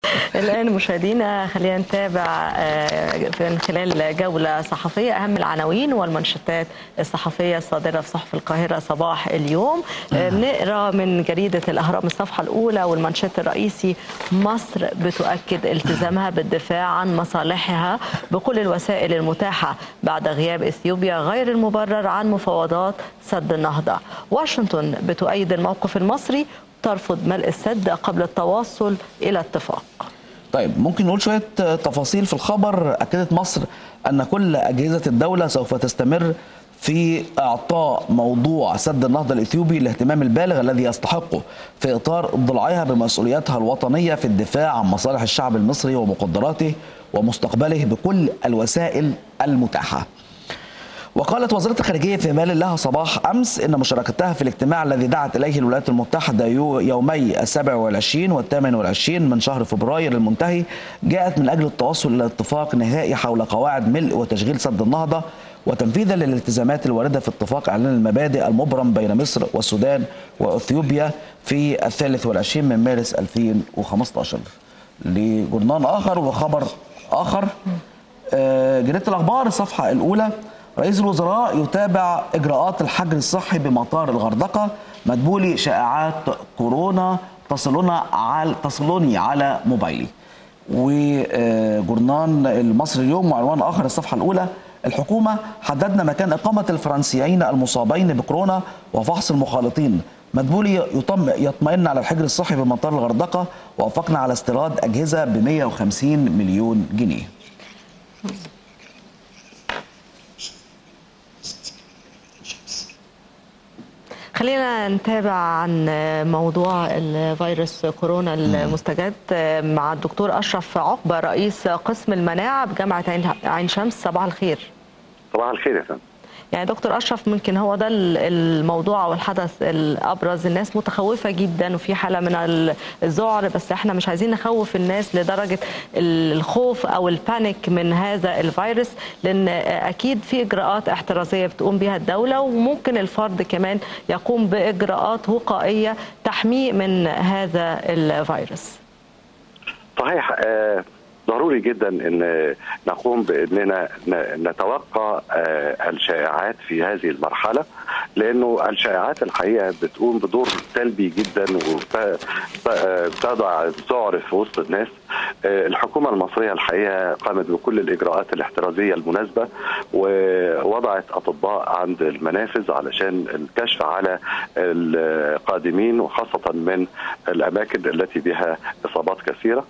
الآن مشاهدينا خلينا نتابع من خلال جولة صحفية أهم العناوين والمنشطات الصحفية الصادرة في صحف القاهرة صباح اليوم. نقرأ من جريدة الأهرام الصفحة الأولى والمنشط الرئيسي: مصر بتؤكد التزامها بالدفاع عن مصالحها بكل الوسائل المتاحة بعد غياب إثيوبيا غير المبرر عن مفاوضات سد النهضة. واشنطن بتؤيد الموقف المصري، ترفض ملء السد قبل التوصل إلى اتفاق. طيب، ممكن نقول شوية تفاصيل في الخبر. أكدت مصر أن كل أجهزة الدولة سوف تستمر في إعطاء موضوع سد النهضة الإثيوبي الاهتمام البالغ الذي يستحقه في إطار ضلعها بمسؤولياتها الوطنية في الدفاع عن مصالح الشعب المصري ومقدراته ومستقبله بكل الوسائل المتاحة. وقالت وزارة الخارجية في إيميل لها صباح أمس إن مشاركتها في الاجتماع الذي دعت إليه الولايات المتحدة يومي 27 و 28 من شهر فبراير المنتهي جاءت من أجل التوصل إلى اتفاق نهائي حول قواعد ملء وتشغيل سد النهضة، وتنفيذا للالتزامات الواردة في اتفاق إعلان المبادئ المبرم بين مصر والسودان وأثيوبيا في 23 من مارس 2015. لجرنان آخر وخبر آخر، جريدة الأخبار الصفحة الأولى: رئيس الوزراء يتابع إجراءات الحجر الصحي بمطار الغردقة، مدبولي شائعات كورونا تصلني على موبايلي. وجورنان المصري اليوم وعنوان آخر الصفحة الأولى: الحكومة حددنا مكان إقامة الفرنسيين المصابين بكورونا وفحص المخالطين، مدبولي يطمئن على الحجر الصحي بمطار الغردقة، ووافقنا على استيراد أجهزة ب 150 مليون جنيه. خلينا نتابع عن موضوع الفيروس كورونا المستجد مع الدكتور أشرف عقبة رئيس قسم المناعة بجامعة عين شمس. صباح الخير. صباح الخير يا فندم. يعني دكتور أشرف، ممكن هو ده الموضوع أو الحدث الأبرز. الناس متخوفة جدا وفي حالة من الذعر، بس احنا مش عايزين نخوف الناس لدرجة الخوف أو البانيك من هذا الفيروس، لأن أكيد في إجراءات احترازية بتقوم بها الدولة، وممكن الفرد كمان يقوم بإجراءات وقائية تحميه من هذا الفيروس. صحيح. ضروري جدا ان نقوم باننا نتوقع الشائعات في هذه المرحله، لانه الشائعات الحقيقه بتقوم بدور سلبي جدا وبتضع ذعر في وسط الناس. الحكومه المصريه الحقيقه قامت بكل الاجراءات الاحترازيه المناسبه، ووضعت اطباء عند المنافذ علشان الكشف على القادمين، وخاصه من الاماكن التي بها اصابات كثيره.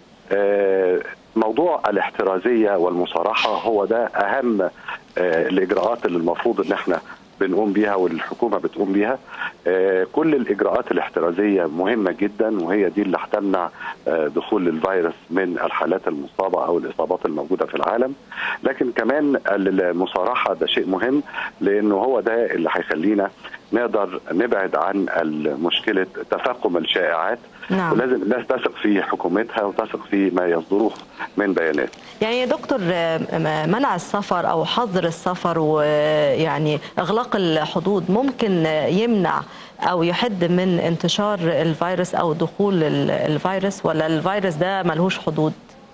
موضوع الاحترازية والمصارحة هو ده أهم الإجراءات اللي المفروض إن احنا بنقوم بيها والحكومة بتقوم بيها. كل الإجراءات الاحترازية مهمة جدا، وهي دي اللي هتمنع دخول الفيروس من الحالات المصابة أو الإصابات الموجودة في العالم. لكن كمان المصارحة ده شيء مهم، لأنه هو ده اللي هيخلينا نقدر نبعد عن مشكلة تفاقم الشائعات. نعم. ولازم الناس تثق في حكومتها وتثق في ما يصدروه من بيانات. يعني يا دكتور، منع السفر أو حظر السفر ويعني إغلاق الحدود ممكن يمنع أو يحد من انتشار الفيروس أو دخول الفيروس، ولا الفيروس ده ملهوش حدود؟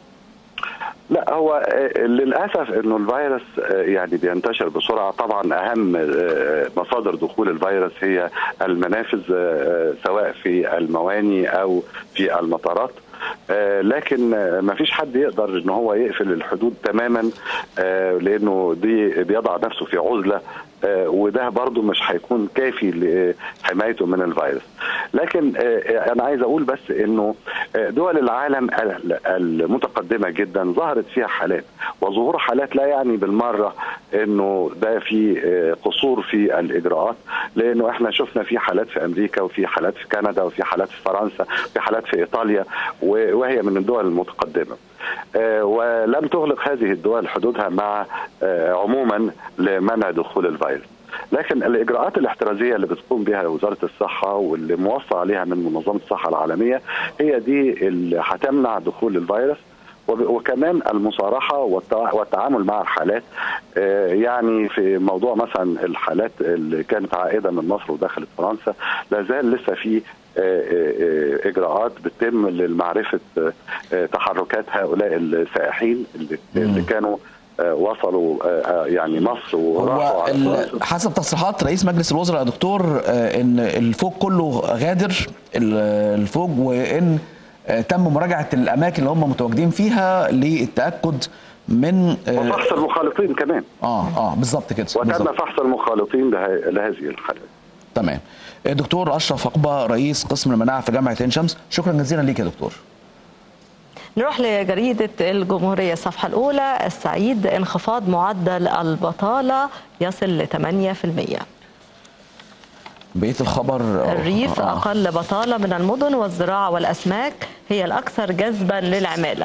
لا، هو للأسف أنه الفيروس يعني بينتشر بسرعة. طبعا أهم مصادر دخول الفيروس هي المنافذ، سواء في المواني أو في المطارات. لكن ما فيش حد يقدر ان هو يقفل الحدود تماما، لانه دي بيضع نفسه في عزلة، وده برضو مش هيكون كافي لحمايته من الفيروس. لكن انا عايز اقول بس انه دول العالم المتقدمة جدا ظهرت فيها حالات، وظهور حالات لا يعني بالمرة انه ده في قصور في الاجراءات، لانه احنا شفنا في حالات في امريكا وفي حالات في كندا وفي حالات في فرنسا وفي حالات في ايطاليا، وهي من الدول المتقدمة. ولم تغلق هذه الدول حدودها مع عموما لمنع دخول الفيروس. لكن الإجراءات الاحترازية اللي بتقوم بها وزارة الصحة واللي موصى عليها من منظمة الصحة العالمية هي دي اللي هتمنع دخول الفيروس. وكمان المصارحة والتعامل مع الحالات. يعني في موضوع مثلا الحالات اللي كانت عائدة من مصر ودخلت فرنسا، لا زال لسه في اجراءات بتتم لمعرفه تحركات هؤلاء السائحين اللي كانوا وصلوا يعني مصر وراحوا على حسب تصريحات رئيس مجلس الوزراء يا دكتور ان الفوج كله غادر الفوج، وان تم مراجعه الاماكن اللي هم متواجدين فيها للتاكد من وفحص المخالطين كمان. بالظبط كده. وتم فحص المخالطين لهذه الحالات. تمام. دكتور اشرف عقبه رئيس قسم المناعه في جامعه عين شمس، شكرا جزيلا ليك يا دكتور. نروح لجريدة الجمهورية الصفحة الأولى. السعيد انخفاض معدل البطالة يصل ل 8%. بقية الخبر الريف أقل بطالة من المدن، والزراعة والأسماك هي الأكثر جذبا للعمالة.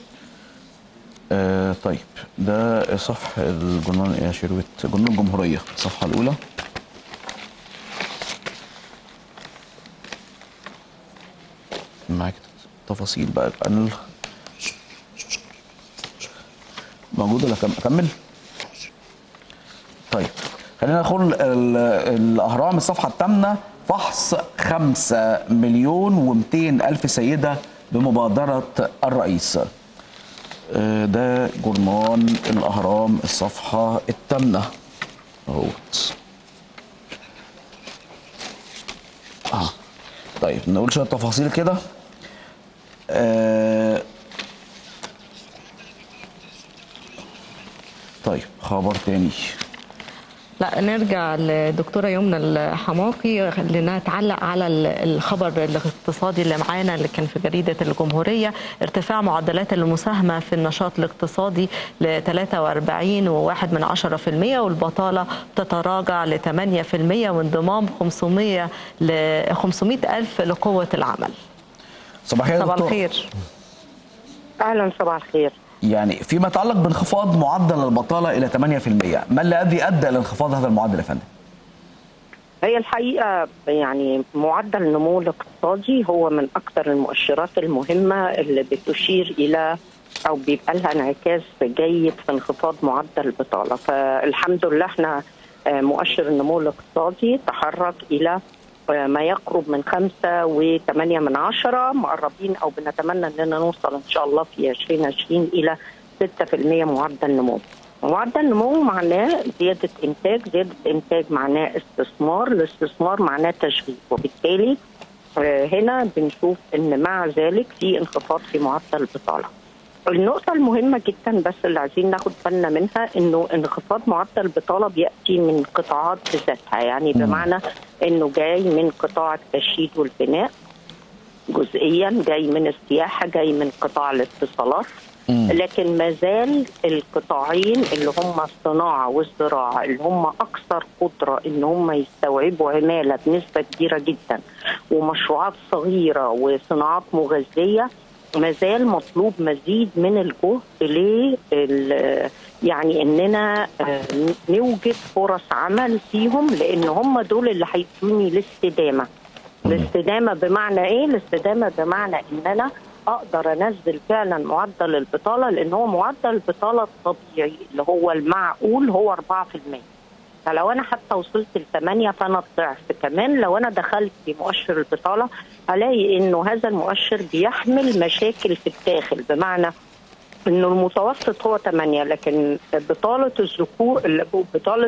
طيب ده صفحة الجنون يا شروت، جنون الجمهورية الصفحة الأولى. معاك تفاصيل بقى البانل موجودة ولا أكمل؟ طيب خلينا ندخل الأهرام الصفحة الثامنة. فحص 5,200,000 سيدة بمبادرة الرئيس. ده جرنان الأهرام الصفحة الثامنة اهوت. طيب نقول شوية تفاصيل كده. طيب خبر تاني. لا نرجع لدكتوره يمنى الحماقي لانها تعلق على الخبر الاقتصادي اللي معانا اللي كان في جريده الجمهوريه. ارتفاع معدلات المساهمه في النشاط الاقتصادي ل 43.1% والبطاله تتراجع ل 8% وانضمام 500,000 لقوه العمل. صباح الخير. اهلا صباح الخير. يعني فيما يتعلق بانخفاض معدل البطالة إلى 8%، ما الذي أدى لانخفاض هذا المعدل يا فندم؟ هي الحقيقة يعني معدل النمو الاقتصادي هو من أكثر المؤشرات المهمة اللي بتشير إلى أو بيبقى لها انعكاس جيد في انخفاض معدل البطالة. فالحمد لله احنا مؤشر النمو الاقتصادي تحرك إلى ما يقرب من 5.8 مقربين او بنتمنى اننا نوصل ان شاء الله في 2020 الى 6% معدل نمو. معدل نمو معناه زياده انتاج معناه استثمار، الاستثمار معناه تشغيل، وبالتالي هنا بنشوف ان مع ذلك في انخفاض في معدل البطاله. النقطة المهمة جدا بس اللي عايزين ناخد بالنا منها انه انخفاض معدل البطالة بيأتي من قطاعات بذاتها، يعني بمعنى انه جاي من قطاع التشييد والبناء جزئيا، جاي من السياحة، جاي من قطاع الاتصالات، لكن ما زال القطاعين اللي هم الصناعة والزراعة اللي هم أكثر قدرة ان هم يستوعبوا عمالة بنسبة كبيرة جدا ومشروعات صغيرة وصناعات مغذية، ما زال مطلوب مزيد من الجهد يعني اننا نوجد فرص عمل فيهم، لان هم دول اللي هيدوني الاستدامه. الاستدامه بمعنى ايه؟ الاستدامه بمعنى ان انا اقدر انزل فعلا معدل البطاله، لان هو معدل البطاله الطبيعي اللي هو المعقول هو 4%. فلو انا حتى وصلت ل8 فانا الضعف. كمان لو انا دخلت في مؤشر البطاله هلاقي انه هذا المؤشر بيحمل مشاكل في الداخل، بمعنى انه المتوسط هو 8، لكن بطاله الذكور بطاله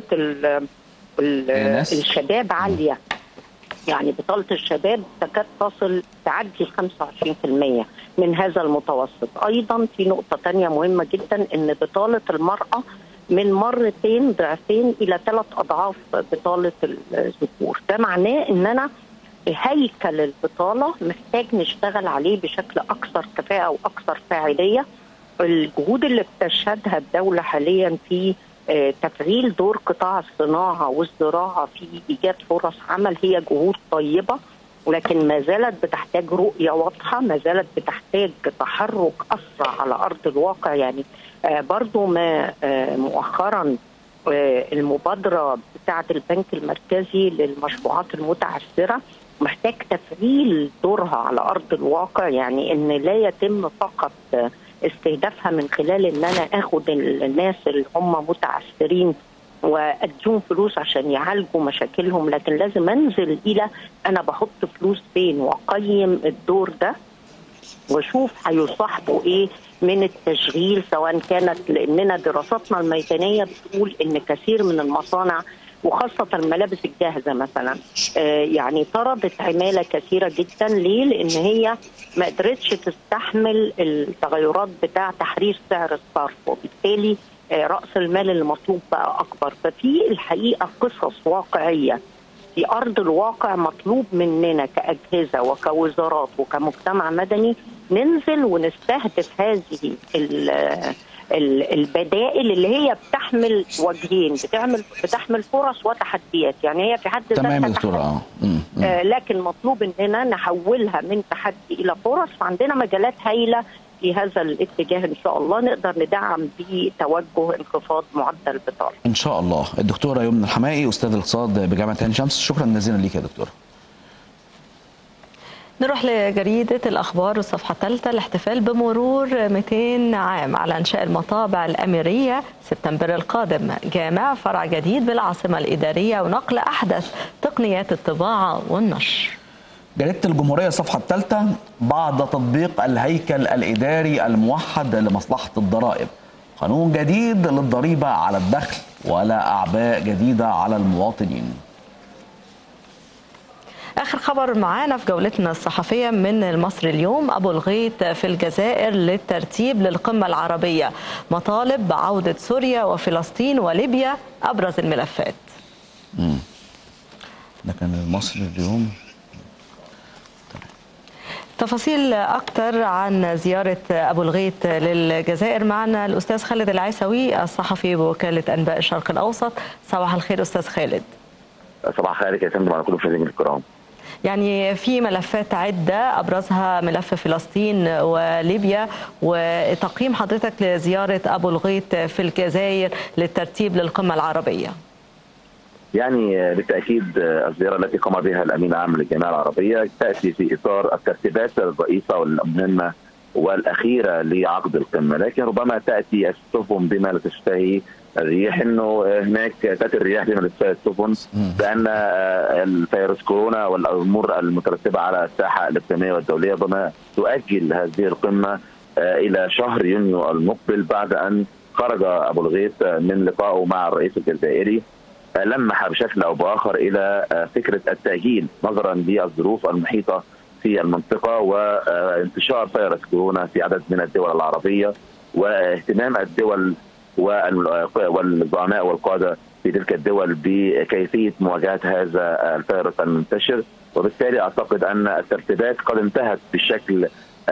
الشباب عاليه. يعني بطاله الشباب تكاد تصل تعدي 25% من هذا المتوسط. ايضا في نقطه ثانيه مهمه جدا، ان بطاله المراه من مرتين ضعفين الى 3 أضعاف بطاله الذكور. ده معناه ان انا هيكل البطاله محتاج نشتغل عليه بشكل اكثر كفاءه واكثر فاعليه. الجهود اللي بتشهدها الدوله حاليا في تفعيل دور قطاع الصناعه والزراعه في ايجاد فرص عمل هي جهود طيبه، ولكن ما زالت بتحتاج رؤيه واضحه، ما زالت بتحتاج تحرك اسرع على ارض الواقع. يعني برضو ما مؤخرا المبادره بتاعه البنك المركزي للمشروعات المتعثره محتاج تفعيل دورها على ارض الواقع، يعني ان لا يتم فقط استهدافها من خلال ان انا اخد الناس اللي هم متعثرين واديهم فلوس عشان يعالجوا مشاكلهم، لكن لازم انزل الى انا بحط فلوس فين واقيم الدور ده واشوف هيصاحبوا ايه من التشغيل، سواء كانت لاننا دراساتنا الميدانيه بتقول ان كثير من المصانع وخاصه الملابس الجاهزه مثلا يعني طردت عماله كثيره جدا. ليه؟ لان هي ما قدرتش تستحمل التغيرات بتاع تحرير سعر الصرف، وبالتالي راس المال المطلوب بقى اكبر. ففي الحقيقه قصص واقعيه في ارض الواقع مطلوب مننا كاجهزه وكوزارات وكمجتمع مدني ننزل ونستهدف هذه البدائل اللي هي بتحمل وجهين، بتحمل فرص وتحديات. يعني هي في حد ذاتها تمام يا دكتوره. لكن مطلوب اننا نحولها من تحدي الى فرص، وعندنا مجالات هائله في هذا الاتجاه ان شاء الله نقدر ندعم به توجه انخفاض معدل البطاله. ان شاء الله. الدكتوره يمنى الحمائي استاذ الاقتصاد بجامعه عين شمس، شكرا جزيلا ليك يا دكتوره. نروح لجريدة الأخبار والصفحة الثالثة. الاحتفال بمرور 200 عام على إنشاء المطابع الأميرية سبتمبر القادم، جامع فرع جديد بالعاصمة الإدارية ونقل أحدث تقنيات الطباعة والنشر. جريدة الجمهورية الصفحة الثالثة، بعد تطبيق الهيكل الإداري الموحد لمصلحة الضرائب، قانون جديد للضريبة على الدخل ولا أعباء جديدة على المواطنين. آخر خبر معانا في جولتنا الصحفية من المصري اليوم، أبو الغيط في الجزائر للترتيب للقمة العربية، مطالب بعودة سوريا وفلسطين وليبيا أبرز الملفات. ده كان المصري اليوم. تفاصيل أكتر عن زيارة أبو الغيط للجزائر معنا الأستاذ خالد العيسوي الصحفي بوكالة أنباء الشرق الأوسط. صباح الخير أستاذ خالد. صباح الخير يا فندم على كل المشاهدين الكرام. يعني في ملفات عدة أبرزها ملف فلسطين وليبيا، وتقييم حضرتك لزيارة أبو الغيط في الجزائر للترتيب للقمة العربية. يعني بالتأكيد الزيارة التي قام بها الأمين العام للجامعة العربية تأتي في إطار الترتيبات الرئيسة والمهمة والأخيرة لعقد القمة، لكن ربما تأتي السفن بما لا تشتهي الريح، انه هناك تاتي الرياح بما لا تشتهي السفن، بان الفيروس كورونا والامور المترتبه على الساحه الاقليميه والدوليه ربما تؤجل هذه القمه الى شهر يونيو المقبل، بعد ان خرج ابو الغيط من لقائه مع الرئيس الجزائري لمح بشكل او باخر الى فكره التاجيل نظرا للظروف المحيطه في المنطقه وانتشار فيروس كورونا في عدد من الدول العربيه، واهتمام الدول والزعماء والقاده في تلك الدول بكيفيه مواجهه هذا الفيروس المنتشر. وبالتالي اعتقد ان الترتيبات قد انتهت بالشكل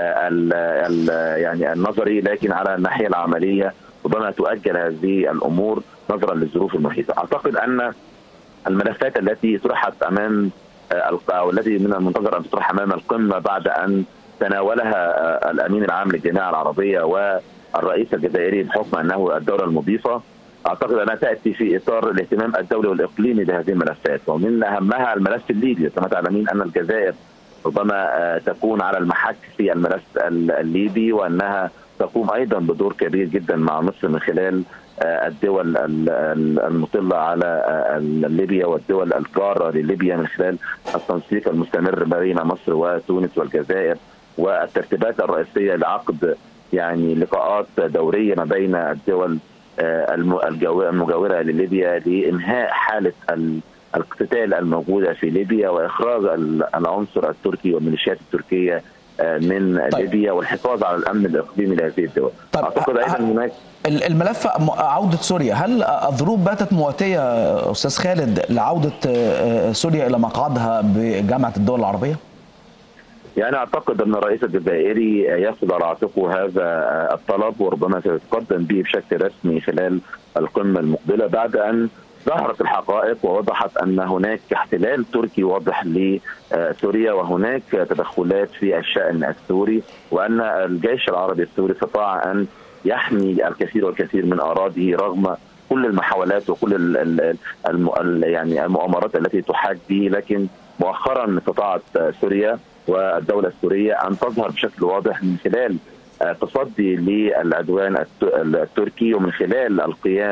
يعني النظري، لكن على الناحيه العمليه ربما تؤجل هذه الامور نظرا للظروف المحيطه. اعتقد ان الملفات التي طرحت امام او التي من المنتظر ان تطرح امام القمه بعد ان تناولها الامين العام للجامعه العربيه والرئيس الجزائري بحكم انه الدوله المضيفه، اعتقد انها تاتي في اطار الاهتمام الدولي والاقليمي بهذه الملفات، ومن اهمها الملف الليبي. كما تعلمين ان الجزائر ربما تكون على المحك في الملف الليبي، وانها تقوم ايضا بدور كبير جدا مع مصر من خلال الدول المطلة على ليبيا والدول الجارة لليبيا من خلال التنسيق المستمر بين مصر وتونس والجزائر، والترتيبات الرئيسية لعقد يعني لقاءات دورية ما بين الدول المجاورة لليبيا لإنهاء حالة القتال الموجودة في ليبيا وإخراج العنصر التركي والميليشيات التركية من ليبيا والحفاظ على الامن الاقليمي لهذه الدول. اعتقد ايضا هناك الملف عوده سوريا، هل الظروف باتت مواتيه استاذ خالد لعوده سوريا الى مقعدها بجامعه الدول العربيه؟ يعني اعتقد ان الرئيس الجزائري ياخذ على عاتقه هذا الطلب، وربما سيتقدم به بشكل رسمي خلال القمه المقبله، بعد ان ظهرت الحقائق ووضحت ان هناك احتلال تركي واضح لسوريا وهناك تدخلات في الشأن السوري، وان الجيش العربي السوري استطاع ان يحمي الكثير والكثير من اراضيه رغم كل المحاولات وكل يعني المؤامرات التي تحاك به. لكن مؤخرا استطاعت سوريا والدوله السوريه ان تظهر بشكل واضح من خلال تصدي للعدوان التركي ومن خلال القيام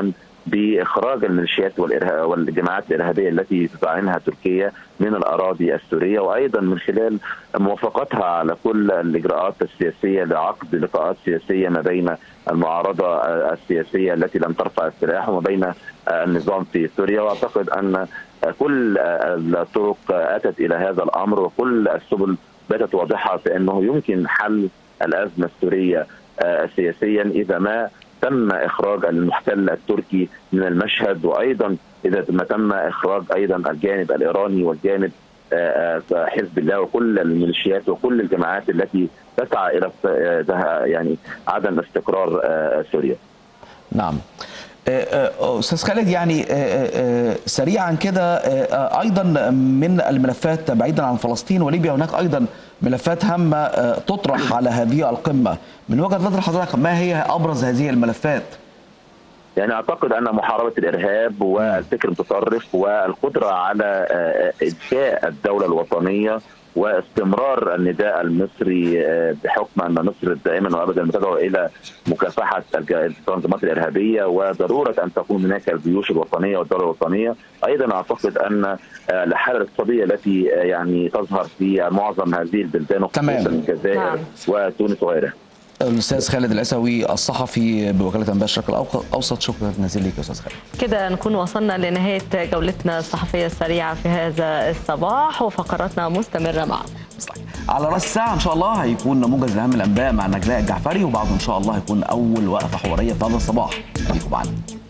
باخراج الميليشيات والجماعات الارهابيه التي تدعمها تركيا من الاراضي السوريه، وايضا من خلال موافقتها على كل الاجراءات السياسيه لعقد لقاءات سياسيه ما بين المعارضه السياسيه التي لم ترفع السلاح وما بين النظام في سوريا. واعتقد ان كل الطرق اتت الى هذا الامر، وكل السبل باتت واضحه في انه يمكن حل الازمه السوريه سياسيا اذا ما تم اخراج المحتل التركي من المشهد، وايضا اذا ما تم اخراج ايضا الجانب الايراني والجانب حزب الله وكل الميليشيات وكل الجماعات التي تسعى الى يعني عدم استقرار سوريا. نعم. استاذ خالد، يعني سريعا كده، ايضا من الملفات بعيدا عن فلسطين وليبيا هناك ايضا ملفات هامه تطرح على هذه القمه، من وجهه نظر حضرتك ما هي ابرز هذه الملفات؟ يعني اعتقد ان محاربه الارهاب والفكر المتطرف والقدره على انشاء الدوله الوطنيه واستمرار النداء المصري بحكم ان مصر دائما وابدا تدعو الى مكافحه التنظيمات الارهابيه وضروره ان تكون هناك الجيوش الوطنيه والدوله الوطنيه. ايضا اعتقد ان الحاله الاقتصاديه التي يعني تظهر في معظم هذه البلدان وخصوصا الجزائر وتونس وغيرها. الاستاذ خالد العيسوي الصحفي بوكاله انباء الشرق الاوسط، شكرا جزيلا لك يا استاذ خالد. كده نكون وصلنا لنهايه جولتنا الصحفيه السريعه في هذا الصباح، وفقراتنا مستمره معنا. على راس الساعه ان شاء الله هيكون موجز لاهم الانباء مع نجلاء الجعفري، وبعده ان شاء الله هيكون اول وقفه حواريه في هذا الصباح. خليكم معنا.